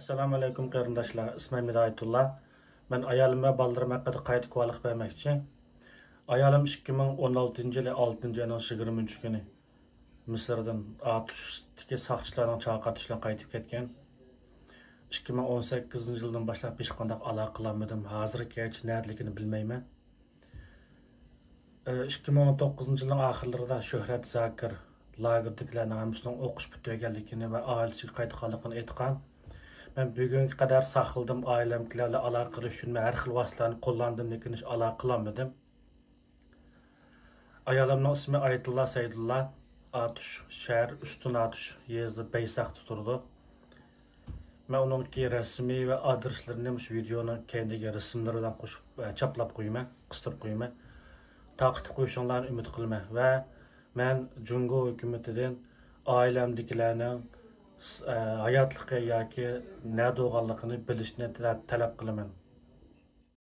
Assalamu alaykum qarindoshlar. İsmim Hidayatullah. Ben ayolim va bolalarım haqida qayta guvohlik bermoqchi. Ayolim 2016 yili 6 ayning 20 kuni Misrdan ATUShdagi saqchilarning chaqirtishi bilan qaytib ketgan. 2018 yildan boshlab hech qanday aloqa qilmadim. Hozirgacha nerligini bilmayman. 2019 yilning oxirlarida Shuhrat Zakir lagerdagilarning hammasini o'qish bitganligini va oilasiga qaytganligini aytgan. Ben bugünkü kadar saxladım, ailemkilerle alakalı üçün ve her xil vasıtalarını kullandım, lekin hiç aloqa qilmadim. Ayolimning ismi Aytullah Saydullah, Atush shahar Ustun Atush yezdi Baysaqda turdi. Men uningki rasmiy va adreslarini shu videoning kendiga rasmlari bilan qo'shib chaplab qo'yaman, qistirib qo'yaman. Taqib qo'yishinglarni umid qilaman va men Jungo hukumatidan ailemdagilarning hayotligi yoki nada bo'lganligini bilishni talab qilaman.